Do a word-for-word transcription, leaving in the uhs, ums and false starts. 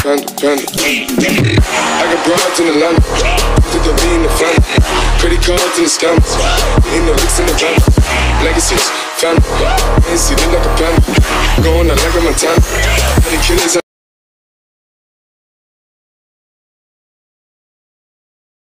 panda, panda. I got broads in Atlanta, to the V in the family. Credit cards in the scammers, in the licks in the van. Legacies, family, ain't see them like a panda. Going out like a Montana. The killers